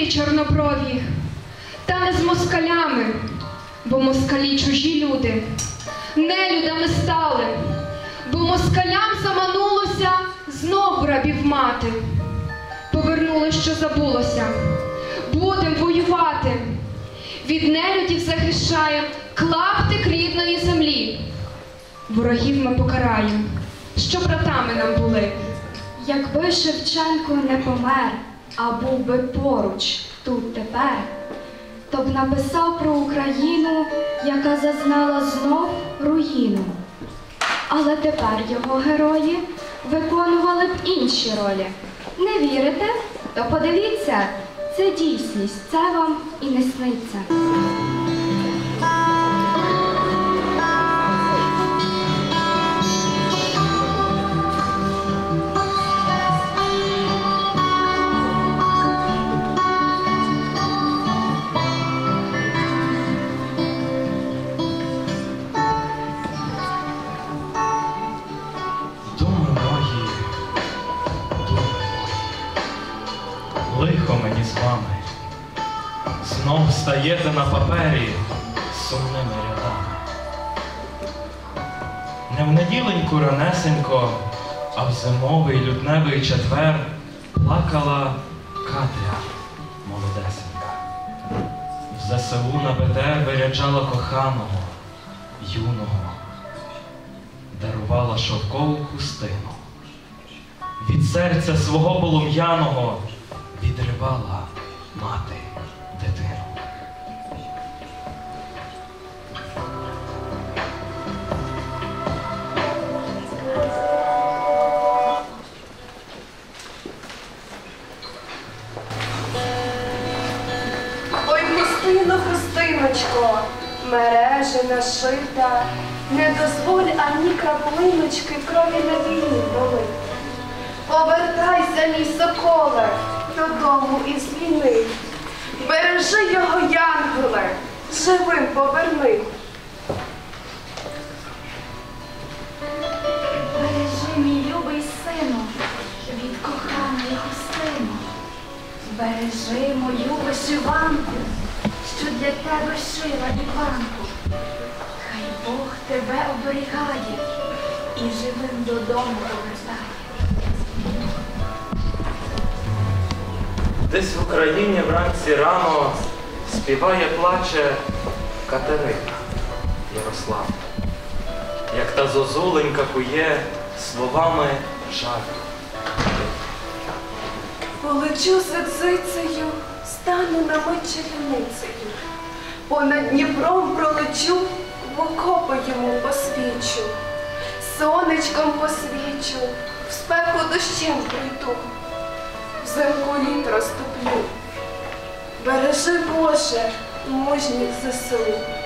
брати чорноброві, та не з москалями, бо москалі чужі люди. Нелюдами стали, бо москалям заманулося знов рабів мати. Повернули, що забулося, будем воювати. Від нелюдів захищаєм клаптик рідної землі. Ворогів ми покараємо, що братами нам були. Якби Шевченко не помер, а був би поруч тут тепер, то б написав про Україну, яка зазнала знов руїну. Але тепер його герої виконували б інші ролі. Не вірите? То подивіться, це дійсність, це вам і не сниться. Лихо мені з вами, знов стаєте на папері сумними рядами. Не в неділеньку ранесенько, а в зимовий лютневий четвер плакала Катря молодесенька. В ЗСУ на БТР виряджала коханого, юного, дарувала шовкову хустину. Від серця свого полум'яного відривала мати дитину. Ой, хустино, хустиночко, мережина шита, не дозволь ані краплиночки крові на війні пролити. Повертайся, мій соколе, додому із війни. Бережи його, янголе, живим поверни. Бережи, мій любий сину, від коханої хустини. Бережи мою вишиванку, що для тебе шила Іванку. Хай Бог тебе оберігає і живим додому повертає. Десь в Україні вранці рано співає, плаче Катерина Ярославна, як та зозуленька кує словами жалю. Полечу сицицею, стану на мить чарівницею. Понад Дніпром пролечу, в окопи йому посвічу. Сонечком посвічу, в спеку дощем прийду. Взимку літ розтоплю. Бережи, Боже, мужніх ЗСУ.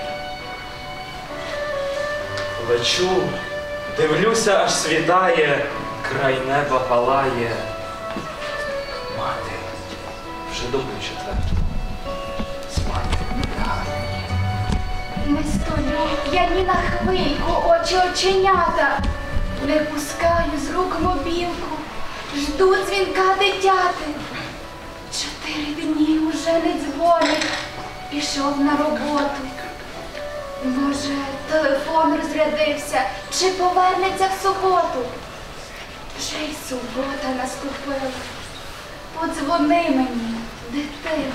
Лечу, дивлюся, аж світає, край неба палає. Мати вже добу четверту спати лягає. Не стою я ні на хвильку, очі оченята, не пускаю з рук мобілку, жду дзвінка дитяти. 4 дні уже не дзвонить, пішов на роботу. Може, телефон розрядився, чи повернеться в суботу? Вже й субота наступила. Подзвони мені, дитино.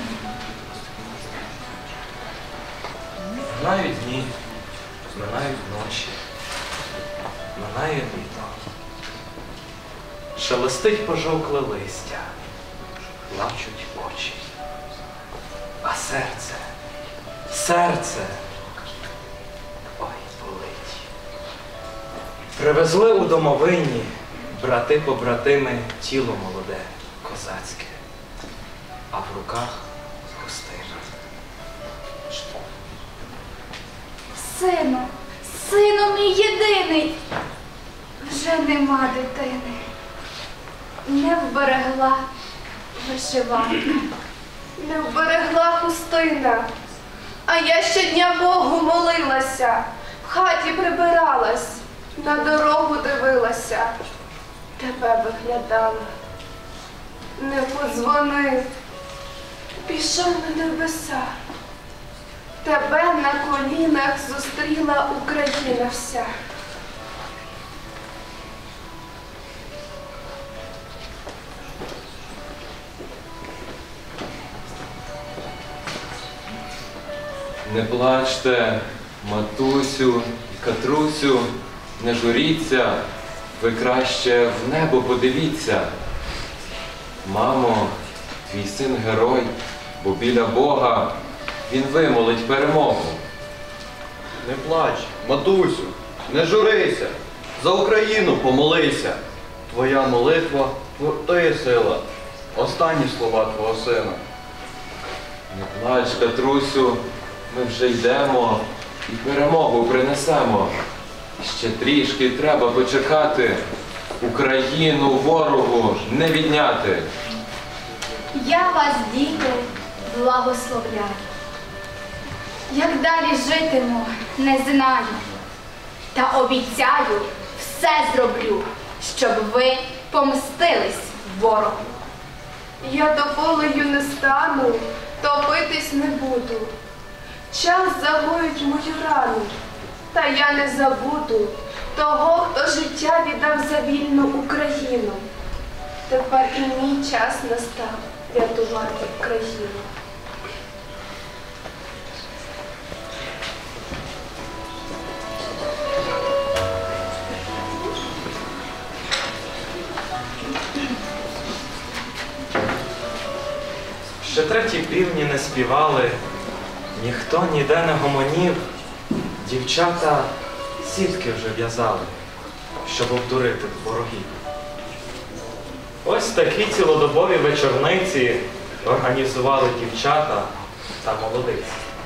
Минають дні, минають ночі, минає літо. Шелестить пожовкле листя, плачуть очі. А серце, серце, ой, болить. Привезли у домовині брати-побратими тіло молоде, козацьке, а в руках хустина. Сину, сину мій єдиний, вже нема дитини. Не вберегла вишиванка. Не вберегла хустина, а я щодня Богу молилася, в хаті прибиралась, на дорогу дивилася, тебе виглядала. Не подзвонив, пішов на небеса. Тебе на колінах зустріла Україна вся. Не плачте, матусю і Катрусю, не журіться, ви краще в небо подивіться. Мамо, твій син герой, бо біля Бога він вимолить перемогу. Не плач, матусю, не журися, за Україну помолися. Твоя молитва – то є сила. Останні слова твого сина. Не плач, Катрусю, ми вже йдемо і перемогу принесемо. Ще трішки треба почекати, Україну ворогу не відняти. Я вас, діти, благословляю. Як далі житиму, не знаю. Та обіцяю, все зроблю, щоб ви помстились ворогу. Я до волею не стану, топитись не буду. Час загоїть мою рану, та я не забуду того, хто життя віддав за вільну Україну. Тепер і мій час настав рятувати країну. Ще треті півні не співали, ніхто ніде не гомонів, дівчата сітки вже в'язали, щоб обдурити ворогів. Ось такі цілодобові вечорниці організували дівчата та молодиці.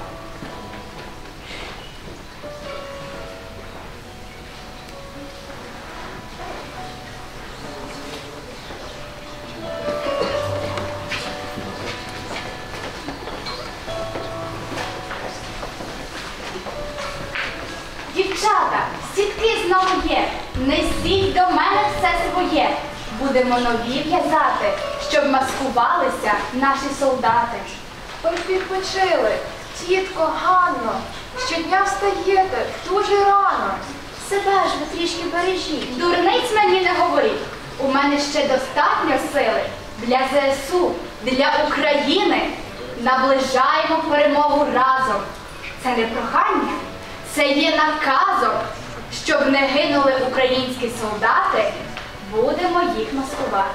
Дівчата, сітки знову є, несіть до мене все своє. Будемо нові в'язати, щоб маскувалися наші солдати. Ви відпочили, тітко Ганно, щодня встаєте дуже рано. Себе ж ви трішки бережіть. Дурниць мені не говоріть. У мене ще достатньо сили для ЗСУ, для України. Наближаємо перемогу разом. Це не прохання, це є наказом. Щоб не гинули українські солдати, будемо їх маскувати.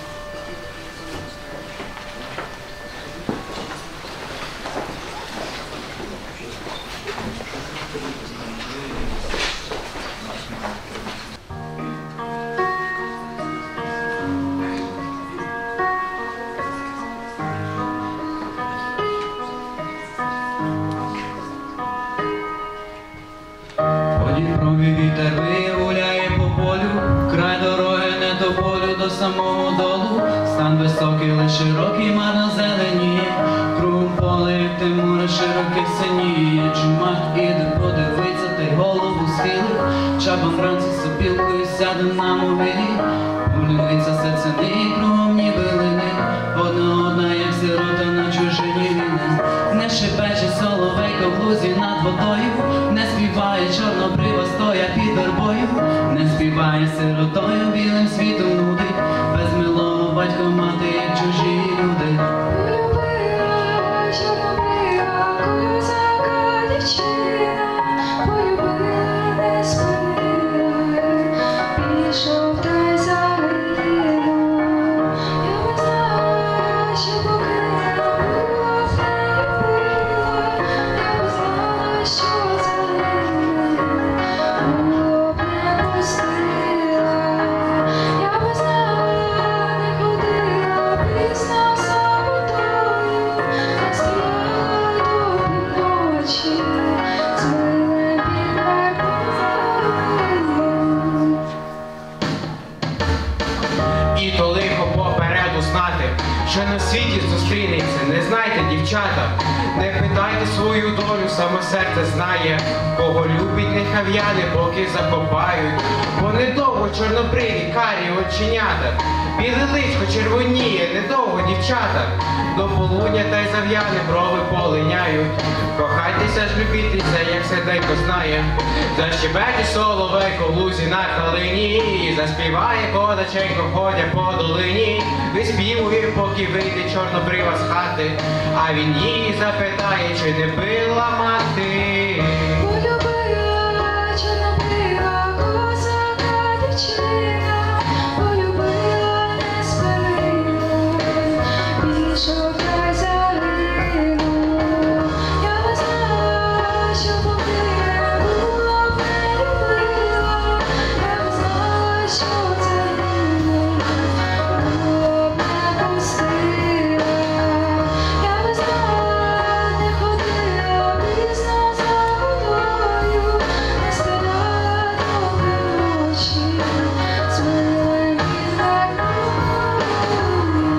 Дніпрові вітер вигуляє по полю, край дороги не до полю, до самого долу. Стан високий, лиш широкий, марно зеленіє, кругом поле, як те море широке синіє. Чумак іде, подивиться, та й голову схилить, чабан вранці сопілкою сяде на могилі. Полюється серце неї, кругом ніби лини, одна, як сирота на чужині війни. Не шепече соловейко в лузі над водою, не співає чорнобрива стоя під вербою, не співає сиротою, білим світом нудить, без милого батько мати, як чужі люди. Полюбила чорнобрива козака дівчина, полюбила, не спинила, пішов та й загинув. Я би знала, що покинула, була б не любила, я би знала, що загинула, було б не пустила. Я би знала, не ходила пізно самотою, не стояла до півночі, з милим під вербою. І то лихо попереду знати, що на світі зустрінеться, не знайте, дівчата, не питайте свою долю, саме серце знає, кого любить, нехай в'яне, поки закопають, бо недовго чорнобриві карі оченята, біле личко червоніє, недовго, дівчата. До полудня та й зав'яне брови полиняють. Кохайтеся ж, любітеся, як серденько знає. Защебече соловейко в лузі на калині, заспіває козаченько, ходя по долині. Виспівує, поки вийде чорнобрива з хати, а він її запитає, чи не била мати. Полюбила чорнобрива козака дівчина, полюбила, не спинила, пішов та й загинув. Я не знала, що поки не була, не любила, я не знала, що це було, було б не пустила. Я не знала, не ходила пізно за водою, не стирала добрі ночі, змили вітер кров'ю.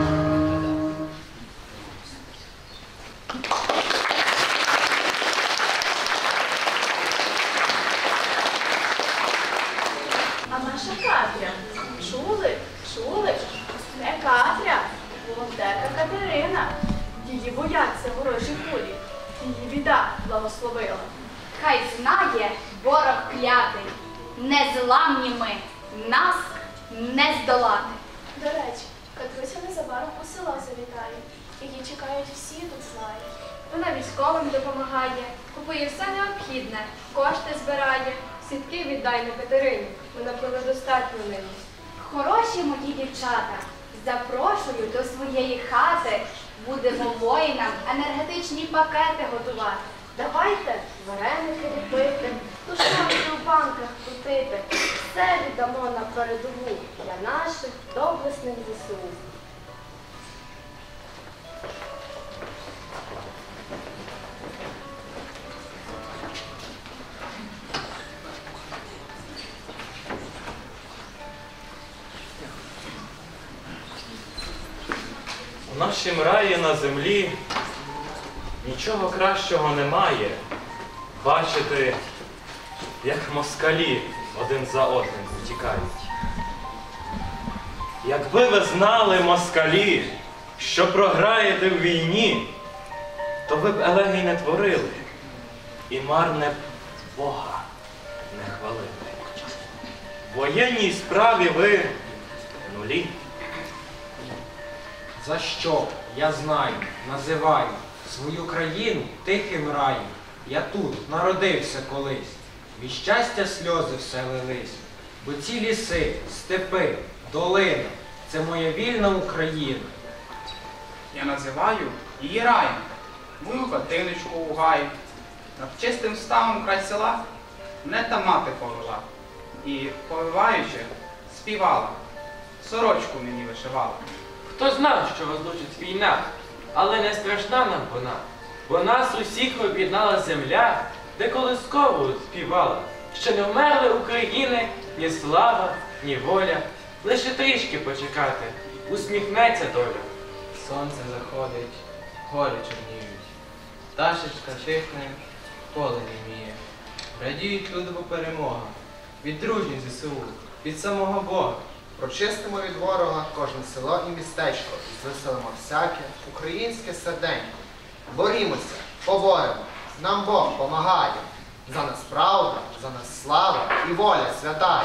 А наша Катря, чули? Чули? Не Катря, волонтерка Катерина. Її бояться ворожі кулі. Її біда благословила. Хай знає ворог клятий, незламні ми, нас не здолати. До речі, Катруся незабаром у село завітає. Її чекають всі тут знають. Вона військовим допомагає, купує все необхідне, кошти збирає. Сітки віддай на Катерині, вона пливе достатньо нині. Хороші мої дівчата, запрошую до своєї хати, будемо воїнам енергетичні пакети готувати. Давайте вареники ліпити, тушонки у банках крутити. Все віддамо на передову для наших доблесних ЗСУ. У нашім раї на землі нічого кращого немає. Бачити, як москалі один за одним втікають. Якби ви знали, москалі, що програєте в війні, то ви б елегій не творили і марне Бога не хвалили. В воєнній справі ви нулі. За що, я знаю, називаю свою країну тихим раєм. Я тут народився колись, від щастя сльози все лились. Бо ці ліси, степи, долини – це моя вільна Україна. Я називаю її раєм, мою хатиночку у гаї. Над чистим ставом край села мене та мати повела. І, повиваючи, співала, сорочку мені вишивала. Хто знав, що розлучить війна, але не страшна нам вона, бо нас усіх об'єднала земля, де колискову співала. Ще не вмерли України ні слава, ні воля, лише трішки почекати, усміхнеться доля. Сонце заходить, гори чорніють, пташечка тихне, поле німіє. Радіють люди, бо перемога, від дружніх ЗСУ, від самого Бога. Прочистимо від ворога кожне село і містечко, звеселимо всяке українське серденько. Борімося, поборемо, нам Бог помагає. За нас правда, за нас слава і воля святая.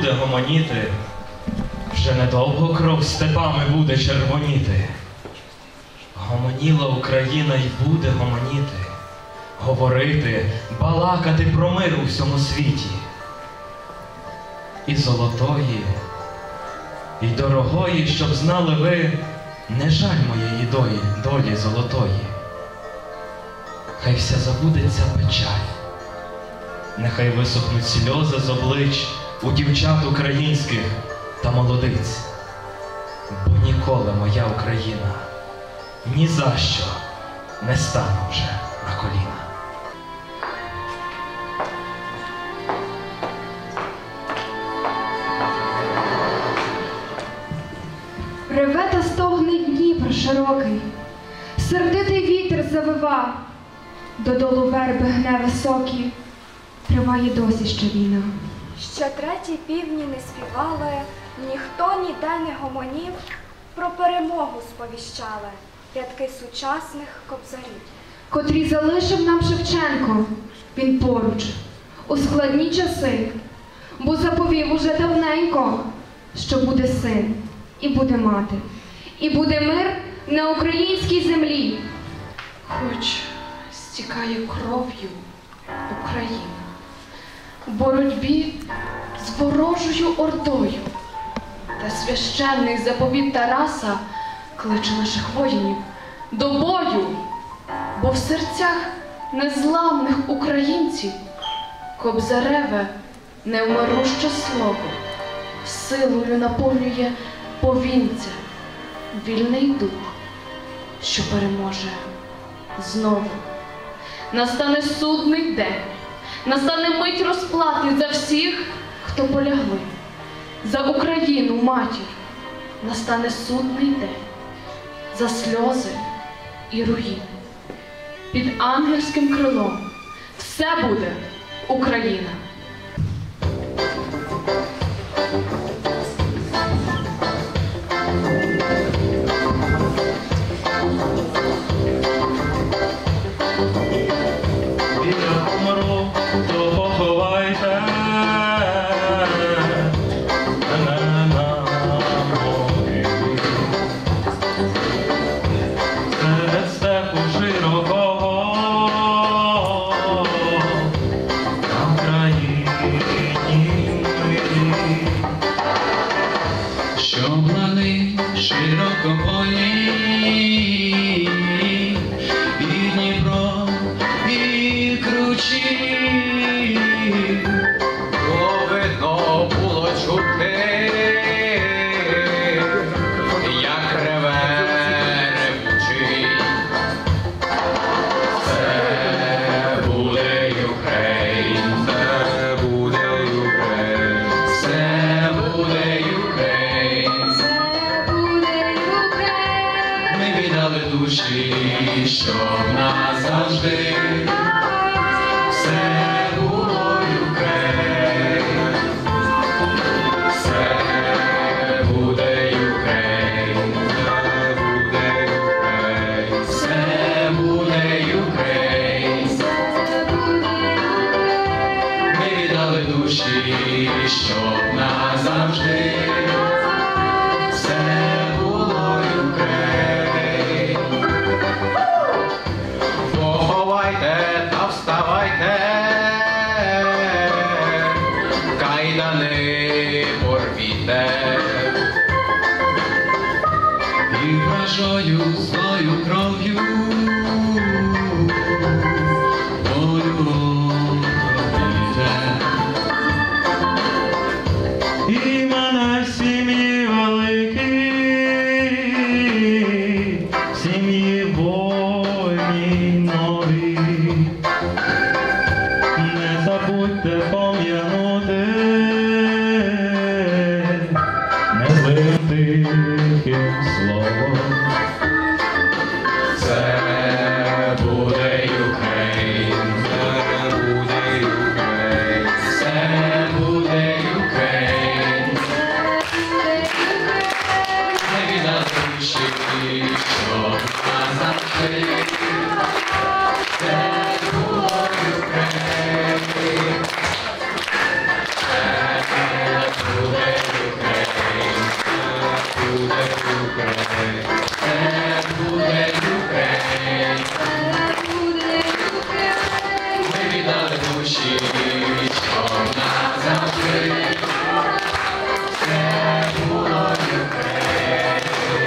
буде гомоніти, вже недовго кров степами буде червоніти. Гомоніла Україна й буде гомоніти, говорити, балакати про мир у всьому світі. І золотої, і дорогої, щоб знали ви, не жаль моєї долі золотої. Хай вся забудеться печаль, нехай висохнуть сльози з облич у дівчат українських та молодиць. Бо ніколи моя Україна ні за що не стану вже на коліна. Реве та стогне Дніпр широкий, сердитий вітер завива, додолу верби гне високі, триває досі ще війна. Ще треті півні не співали, ніхто ніде не гомонів, про перемогу сповіщали рядки сучасних кобзарів. Котрі залишив нам Шевченко, він поруч, у складні часи, бо заповів уже давненько, що буде син, і буде мати, і буде мир на українській землі. Хоч стікає кров'ю Україна в боротьбі з ворожою ордою, та священний заповіт Тараса кличе наших воїнів до бою, бо в серцях незламних українців кобзареве невмируще слово силою наповнює повінця вільний дух, що переможе знову. Настане судний день, настане мить розплати за всіх, хто полягли. За Україну, матір, настане судний день, за сльози і руїни. Під ангельським крилом все буде Україна. Щоб назавжди все було Україн, все буде Україн, все буде Україн, ми віддали душі, щоб назавжди все було Україн. Поховайте та вставайте, кайдани порвіте, і вражою злою кров'ю волю робіте. І мене в сім'ї великій, в сім'ї вольній новій, не забудьте пом'янути незлим тихим словом. Це Все буде Україна. Ми віддали душі, щоб назавжди. Все було Україна.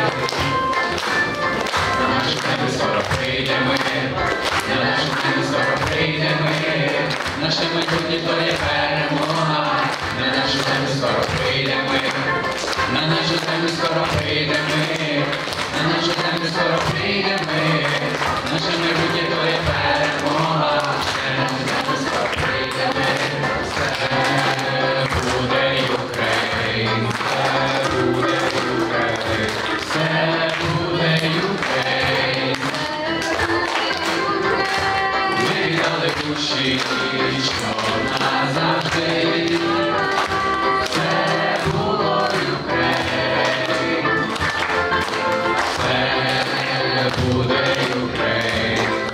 На нашу землю скоро прийде мир, на нашу землю скоро прийде мир. Наше майбутнє то є перемога, на нашу землю скоро прийде мир, на нашу землю скоро прийде мир, на нашу землю скоро прийде мир. Наше майбутнє то є перемога, на нашу землю скоро прийде мир. Все буде Україна, все буде Україна, все буде Україна. Ми віддали душі, що назавжди. Все було Україна. Все буде Україна.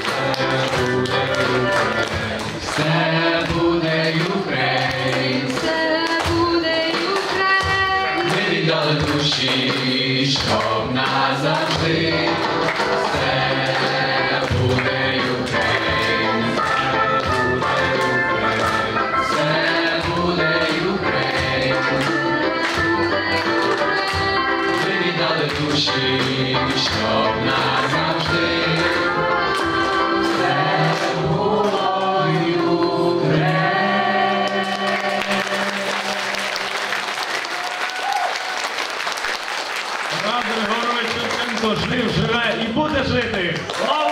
Все буде Україна. Все буде Україна. Ми віддали душі, щоб назавжди. Все буде Україна. Все буде Україна. Ми віддали душі, щоб назавжди. Все було Україна. Тарас Григорович Шевченко жив, живе і буде жити. Слава